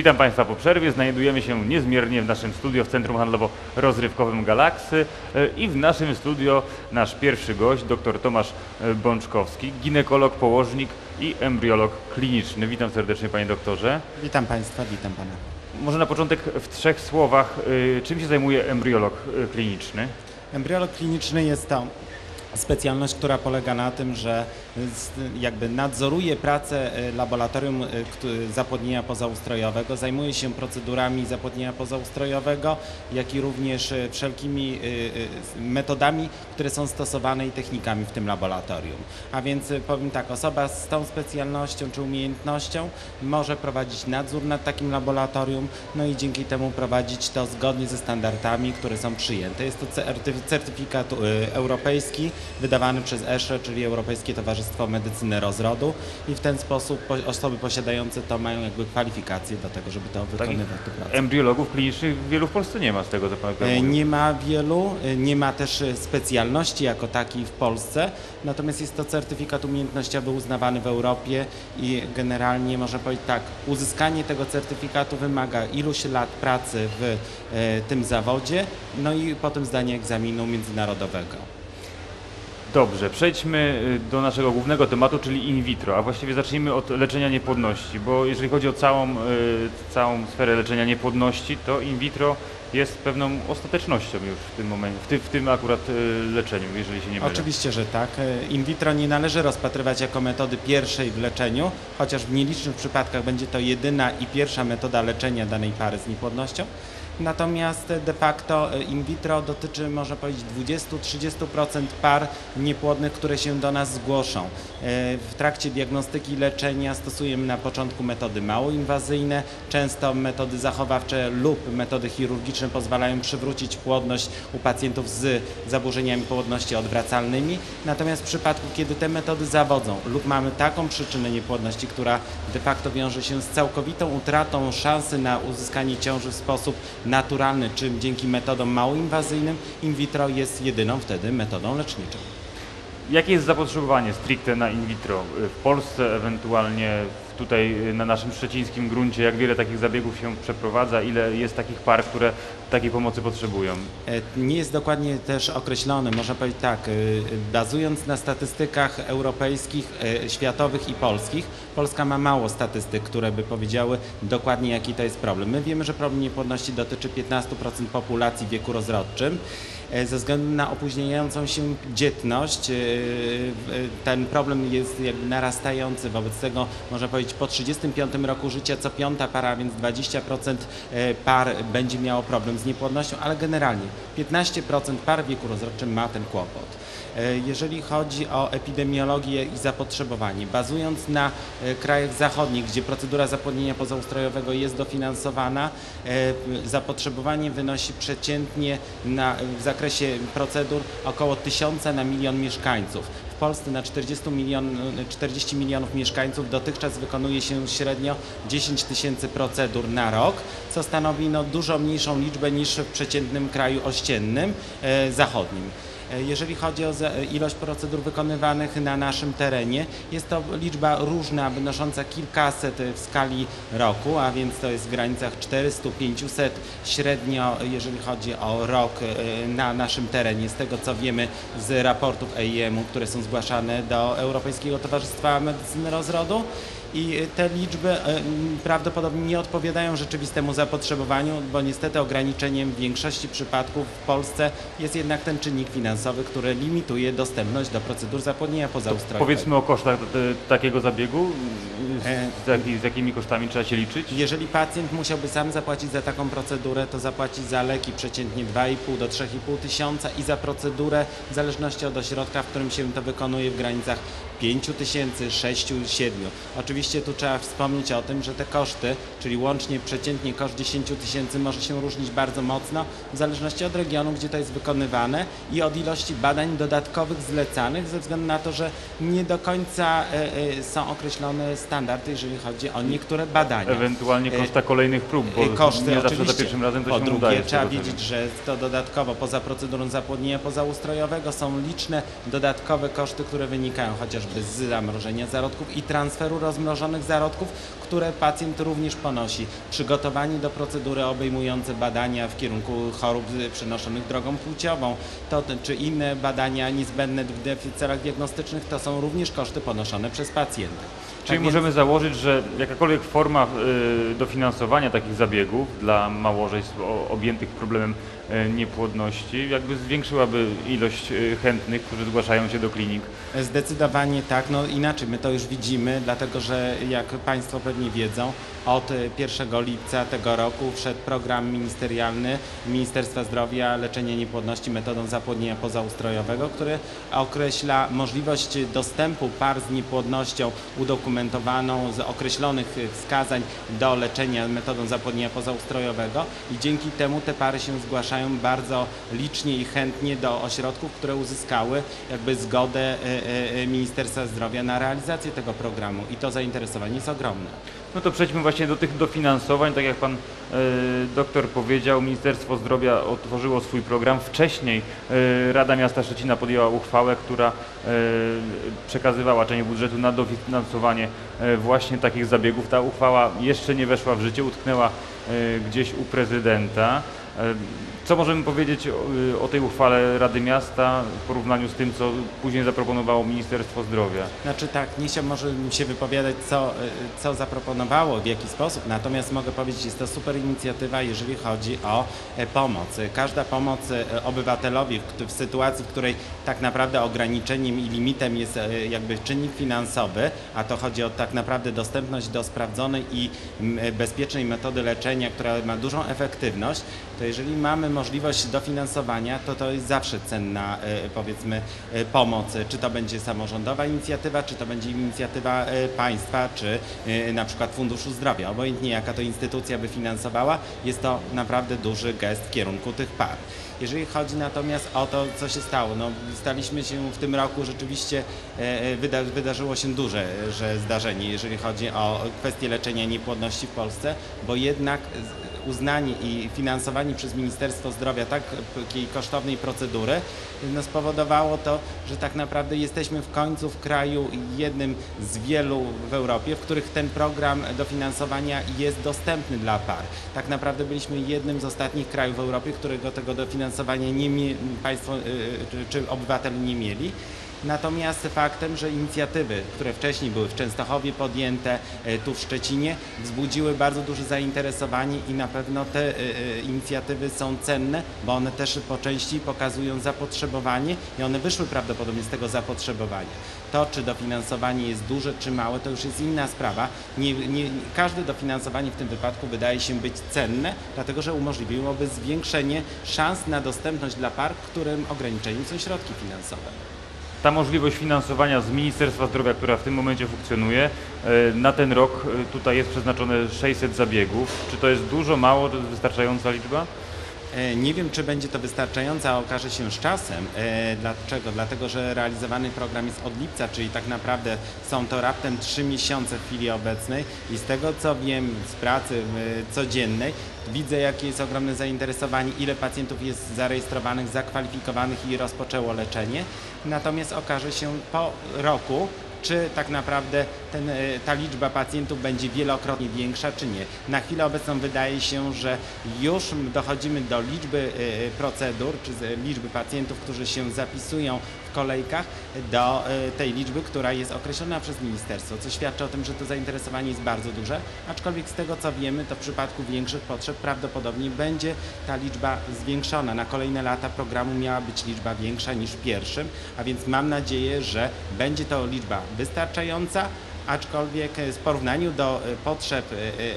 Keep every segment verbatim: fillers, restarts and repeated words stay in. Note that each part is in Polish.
Witam Państwa po przerwie. Znajdujemy się niezmiernie w naszym studio w Centrum Handlowo-Rozrywkowym Galaksy i w naszym studio nasz pierwszy gość, dr Tomasz Bączkowski, ginekolog, położnik i embriolog kliniczny. Witam serdecznie, panie doktorze. Witam Państwa, witam Pana. Może na początek w trzech słowach, czym się zajmuje embriolog kliniczny? Embriolog kliniczny jest to specjalność, która polega na tym, że jakby nadzoruje pracę laboratorium zapłodnienia pozaustrojowego, zajmuje się procedurami zapłodnienia pozaustrojowego, jak i również wszelkimi metodami, które są stosowane i technikami w tym laboratorium. A więc powiem tak, osoba z tą specjalnością czy umiejętnością może prowadzić nadzór nad takim laboratorium, no i dzięki temu prowadzić to zgodnie ze standardami, które są przyjęte. Jest to certyfikat europejski wydawany przez E S H R E, czyli Europejskie Towarzystwo Medycyny Rozrodu, i w ten sposób osoby posiadające to mają jakby kwalifikacje do tego, żeby to wykonywać. Embriologów klinicznych wielu w Polsce nie ma, z tego co pan mówił. Nie ma wielu, nie ma też specjalności jako takiej w Polsce, natomiast jest to certyfikat umiejętnościowy uznawany w Europie i generalnie można powiedzieć tak, uzyskanie tego certyfikatu wymaga iluś lat pracy w tym zawodzie, no i potem zdanie egzaminu międzynarodowego. Dobrze, przejdźmy do naszego głównego tematu, czyli in vitro, a właściwie zacznijmy od leczenia niepłodności, bo jeżeli chodzi o całą, całą sferę leczenia niepłodności, to in vitro jest pewną ostatecznością już w tym momencie, w, ty, w tym akurat leczeniu, jeżeli się nie mylę. Oczywiście, że tak. In vitro nie należy rozpatrywać jako metody pierwszej w leczeniu, chociaż w nielicznych przypadkach będzie to jedyna i pierwsza metoda leczenia danej pary z niepłodnością. Natomiast de facto in vitro dotyczy, można powiedzieć, dwadzieścia do trzydziestu procent par niepłodnych, które się do nas zgłoszą. W trakcie diagnostyki i leczenia stosujemy na początku metody mało inwazyjne, często metody zachowawcze lub metody chirurgiczne pozwalają przywrócić płodność u pacjentów z zaburzeniami płodności odwracalnymi. Natomiast w przypadku, kiedy te metody zawodzą lub mamy taką przyczynę niepłodności, która de facto wiąże się z całkowitą utratą szansy na uzyskanie ciąży w sposób naturalny, czym dzięki metodom małoinwazyjnym, in vitro jest jedyną wtedy metodą leczniczą. Jakie jest zapotrzebowanie stricte na in vitro w Polsce, ewentualnie tutaj na naszym szczecińskim gruncie? Jak wiele takich zabiegów się przeprowadza? Ile jest takich par, które takiej pomocy potrzebują? Nie jest dokładnie też określone, można powiedzieć tak, bazując na statystykach europejskich, światowych i polskich, Polska ma mało statystyk, które by powiedziały dokładnie, jaki to jest problem. My wiemy, że problem niepłodności dotyczy piętnastu procent populacji w wieku rozrodczym. Ze względu na opóźniającą się dzietność ten problem jest jakby narastający, wobec tego można powiedzieć po trzydziestym piątym roku życia co piąta para, więc dwadzieścia procent par będzie miało problem z niepłodnością, ale generalnie piętnaście procent par w wieku rozrodczym ma ten kłopot. Jeżeli chodzi o epidemiologię i zapotrzebowanie, bazując na krajach zachodnich, gdzie procedura zapłodnienia pozaustrojowego jest dofinansowana, zapotrzebowanie wynosi przeciętnie na, w zakresie procedur około tysiąca na milion mieszkańców. W Polsce na czterdzieści milionów mieszkańców dotychczas wykonuje się średnio dziesięć tysięcy procedur na rok, co stanowi no, dużo mniejszą liczbę niż w przeciętnym kraju ościennym e, zachodnim. Jeżeli chodzi o ilość procedur wykonywanych na naszym terenie, jest to liczba różna, wynosząca kilkaset w skali roku, a więc to jest w granicach czterystu do pięciuset średnio, jeżeli chodzi o rok na naszym terenie, z tego co wiemy z raportów E I M u, które są zgłaszane do Europejskiego Towarzystwa Medycyny Rozrodu. I te liczby prawdopodobnie nie odpowiadają rzeczywistemu zapotrzebowaniu, bo niestety ograniczeniem w większości przypadków w Polsce jest jednak ten czynnik finansowy, który limituje dostępność do procedur zapłodnienia pozaustrojowego. Powiedzmy o kosztach takiego zabiegu. Z, jak, z jakimi kosztami trzeba się liczyć? Jeżeli pacjent musiałby sam zapłacić za taką procedurę, to zapłaci za leki przeciętnie dwa i pół do trzech i pół tysiąca i za procedurę, w zależności od ośrodka, w którym się to wykonuje, w granicach pięciu tysięcy, sześciu, siedmiu. Oczywiście tu trzeba wspomnieć o tym, że te koszty, czyli łącznie przeciętnie koszt dziesięć tysięcy może się różnić bardzo mocno w zależności od regionu, gdzie to jest wykonywane i od ilości badań dodatkowych zlecanych, ze względu na to, że nie do końca są określone standardy, jeżeli chodzi o niektóre badania. Ewentualnie koszta kolejnych prób, bo koszty, nie zawsze za pierwszym razem to po się drugie, udaje. trzeba wiedzieć, że to dodatkowo poza procedurą zapłodnienia pozaustrojowego są liczne dodatkowe koszty, które wynikają chociażby z zamrożenia zarodków i transferu rozmnożenia zamrożonych zarodków, które pacjent również ponosi. Przygotowanie do procedury obejmujące badania w kierunku chorób przenoszonych drogą płciową, to, czy inne badania niezbędne w celach diagnostycznych, to są również koszty ponoszone przez pacjenta. Czyli Tak możemy więc, założyć, że jakakolwiek forma y, dofinansowania takich zabiegów dla małżeństw o- objętych problemem y, niepłodności jakby zwiększyłaby ilość y, chętnych, którzy zgłaszają się do klinik. Zdecydowanie tak, no inaczej my to już widzimy, dlatego że jak Państwo pewnie wiedzą, od pierwszego lipca tego roku wszedł program ministerialny Ministerstwa Zdrowia Leczenie Niepłodności metodą zapłodnienia pozaustrojowego, który określa możliwość dostępu par z niepłodnością udokumentowaną z określonych wskazań do leczenia metodą zapłodnienia pozaustrojowego i dzięki temu te pary się zgłaszają bardzo licznie i chętnie do ośrodków, które uzyskały jakby zgodę e, e, Ministerstwa Zdrowia na realizację tego programu i to zainteresowanie jest ogromne. No to przejdźmy właśnie do tych dofinansowań. Tak jak pan e, doktor powiedział, Ministerstwo Zdrowia otworzyło swój program. Wcześniej e, Rada Miasta Szczecina podjęła uchwałę, która e, przekazywała część budżetu na dofinansowanie e, właśnie takich zabiegów. Ta uchwała jeszcze nie weszła w życie, utknęła e, gdzieś u prezydenta. E, Co możemy powiedzieć o, o tej uchwale Rady Miasta w porównaniu z tym, co później zaproponowało Ministerstwo Zdrowia? Znaczy tak, nie się może się wypowiadać, co, co zaproponowało, w jaki sposób, natomiast mogę powiedzieć, jest to super inicjatywa, jeżeli chodzi o e, pomoc. Każda pomoc e, obywatelowi w, w sytuacji, w której tak naprawdę ograniczeniem i limitem jest e, jakby czynnik finansowy, a to chodzi o tak naprawdę dostępność do sprawdzonej i m, bezpiecznej metody leczenia, która ma dużą efektywność, to jeżeli mamy możliwość dofinansowania, to to jest zawsze cenna, e, powiedzmy, e, pomoc. Czy to będzie samorządowa inicjatywa, czy to będzie inicjatywa e, państwa, czy e, na przykład Funduszu Zdrowia. Obojętnie jaka to instytucja by finansowała, jest to naprawdę duży gest w kierunku tych par. Jeżeli chodzi natomiast o to, co się stało, no, staliśmy się w tym roku rzeczywiście, e, wyda, wydarzyło się duże że zdarzenie, jeżeli chodzi o kwestię leczenia niepłodności w Polsce, bo jednak uznanie i finansowanie przez Ministerstwo Zdrowia takiej kosztownej procedury no, spowodowało to, że tak naprawdę jesteśmy w końcu w kraju jednym z wielu w Europie, w których ten program dofinansowania jest dostępny dla par. Tak naprawdę byliśmy jednym z ostatnich krajów w Europie, którego tego dofinansowania nie mie- państwo czy, czy obywatele nie mieli. Natomiast faktem, że inicjatywy, które wcześniej były w Częstochowie podjęte, tu w Szczecinie, wzbudziły bardzo duże zainteresowanie i na pewno te inicjatywy są cenne, bo one też po części pokazują zapotrzebowanie i one wyszły prawdopodobnie z tego zapotrzebowania. To, czy dofinansowanie jest duże, czy małe, to już jest inna sprawa. Nie, nie, każde dofinansowanie w tym wypadku wydaje się być cenne, dlatego że umożliwiłoby zwiększenie szans na dostępność dla par, którym ograniczeniem są środki finansowe. Ta możliwość finansowania z Ministerstwa Zdrowia, która w tym momencie funkcjonuje, na ten rok tutaj jest przeznaczone sześćset zabiegów. Czy to jest dużo, mało, to jest wystarczająca liczba? Nie wiem, czy będzie to wystarczające, a okaże się z czasem. Dlaczego? Dlatego, że realizowany program jest od lipca, czyli tak naprawdę są to raptem trzy miesiące w chwili obecnej i z tego, co wiem z pracy codziennej, widzę, jakie jest ogromne zainteresowanie, ile pacjentów jest zarejestrowanych, zakwalifikowanych i rozpoczęło leczenie. Natomiast okaże się po roku, czy tak naprawdę ten, ta liczba pacjentów będzie wielokrotnie większa, czy nie. Na chwilę obecną wydaje się, że już dochodzimy do liczby procedur, czy liczby pacjentów, którzy się zapisują w kolejkach, do tej liczby, która jest określona przez ministerstwo, co świadczy o tym, że to zainteresowanie jest bardzo duże, aczkolwiek z tego, co wiemy, to w przypadku większych potrzeb prawdopodobnie będzie ta liczba zwiększona. Na kolejne lata programu miała być liczba większa niż w pierwszym, a więc mam nadzieję, że będzie to liczba wystarczająca, aczkolwiek w porównaniu do potrzeb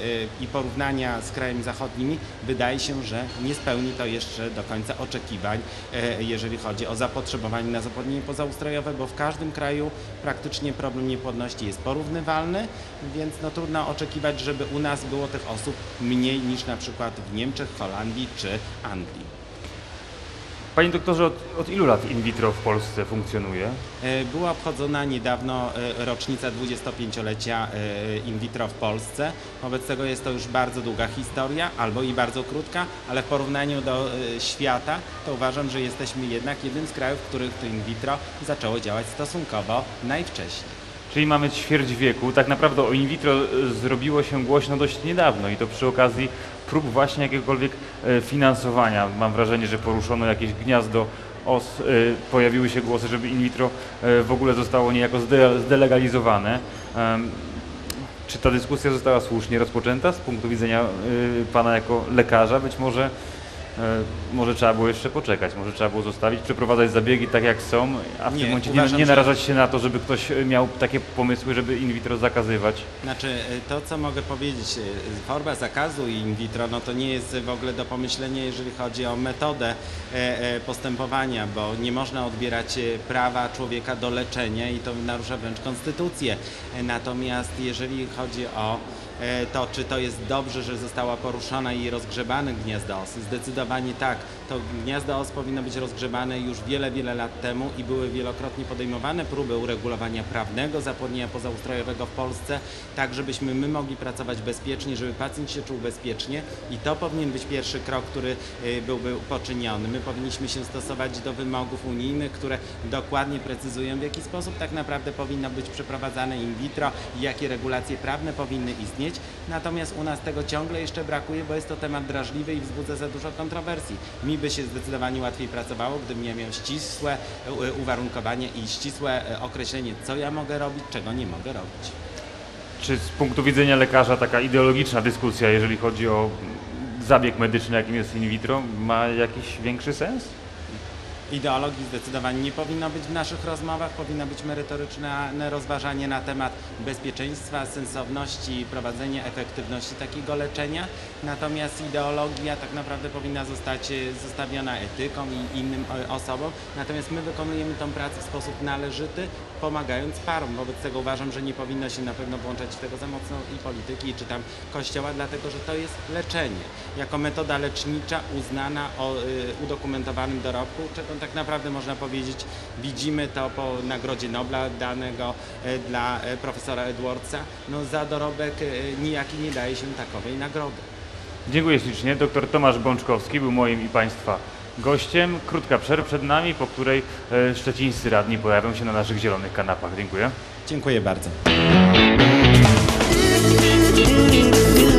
i porównania z krajami zachodnimi wydaje się, że nie spełni to jeszcze do końca oczekiwań, jeżeli chodzi o zapotrzebowanie na zapłodnienie pozaustrojowe, bo w każdym kraju praktycznie problem niepłodności jest porównywalny, więc no trudno oczekiwać, żeby u nas było tych osób mniej niż na przykład w Niemczech, Holandii czy Anglii. Panie doktorze, od, od ilu lat in vitro w Polsce funkcjonuje? Była obchodzona niedawno rocznica dwudziestopięciolecia in vitro w Polsce. Wobec tego jest to już bardzo długa historia, albo i bardzo krótka, ale w porównaniu do świata to uważam, że jesteśmy jednak jednym z krajów, w których to in vitro zaczęło działać stosunkowo najwcześniej. Czyli mamy ćwierć wieku. Tak naprawdę o in vitro e, zrobiło się głośno dość niedawno i to przy okazji prób właśnie jakiegokolwiek e, finansowania. Mam wrażenie, że poruszono jakieś gniazdo os, e, pojawiły się głosy, żeby in vitro e, w ogóle zostało niejako zde, zdelegalizowane. Em, Czy ta dyskusja została słusznie rozpoczęta z punktu widzenia y, Pana jako lekarza? Być może, y, może trzeba było jeszcze poczekać, może trzeba było zostawić, przeprowadzać zabiegi tak jak są, a w Nie, tym momencie nie, uważam, nie że- narażać się na to, żeby ktoś miał takie pomysły, żeby in vitro zakazywać. Znaczy, y, to co mogę powiedzieć, y, forma zakazu in vitro, no to nie jest w ogóle do pomyślenia, jeżeli chodzi o metodę e, e, postępowania, bo nie można odbierać e, prawa człowieka do leczenia i to narusza wręcz konstytucję. E, Natomiast jeżeli chodzi o e, to, czy to jest dobrze, że została poruszona i rozgrzebane gniazdo os, zdecydowanie tak. To gniazdo os powinno być rozgrzebane już wiele, wiele lat temu i były wielokrotnie podejmowane próby uregulowania prawnego zapłodnienia pozaustrojowego w Polsce, tak żebyśmy my mogli pracować bezpiecznie, żeby pacjent się czuł bezpiecznie i to powinien być pierwszy krok, który y, byłby poczyniony. My powinniśmy się stosować do wymogów unijnych, które dokładnie precyzują, w jaki sposób tak naprawdę powinno być przeprowadzane in vitro i jakie regulacje prawne powinny istnieć. Natomiast u nas tego ciągle jeszcze brakuje, bo jest to temat drażliwy i wzbudza za dużo kontrowersji. Mi by się zdecydowanie łatwiej pracowało, gdybym ja miał ścisłe y, uwarunkowanie i ścisłe y, określenie, co ja mogę robić, czego nie mogę robić. Czy z punktu widzenia lekarza taka ideologiczna dyskusja, jeżeli chodzi o zabieg medyczny, jakim jest in vitro, ma jakiś większy sens? Ideologii zdecydowanie nie powinno być w naszych rozmowach, powinno być merytoryczne rozważanie na temat bezpieczeństwa, sensowności, prowadzenia, efektywności takiego leczenia. Natomiast ideologia tak naprawdę powinna zostać zostawiona etyką i innym e, osobom. Natomiast my wykonujemy tą pracę w sposób należyty, pomagając parom. Wobec tego uważam, że nie powinno się na pewno włączać w tego za mocno i polityki, czy tam kościoła, dlatego że to jest leczenie. Jako metoda lecznicza uznana o y, udokumentowanym dorobku, czego tak naprawdę można powiedzieć, widzimy to po Nagrodzie Nobla danego y, dla y, profesora Edwardsa. No za dorobek y, nijaki nie daje się takowej nagrody. Dziękuję ślicznie. Doktor Tomasz Bączkowski był moim i Państwa gościem. Krótka przerwa przed nami, po której e, szczecińscy radni pojawią się na naszych zielonych kanapach. Dziękuję. Dziękuję bardzo.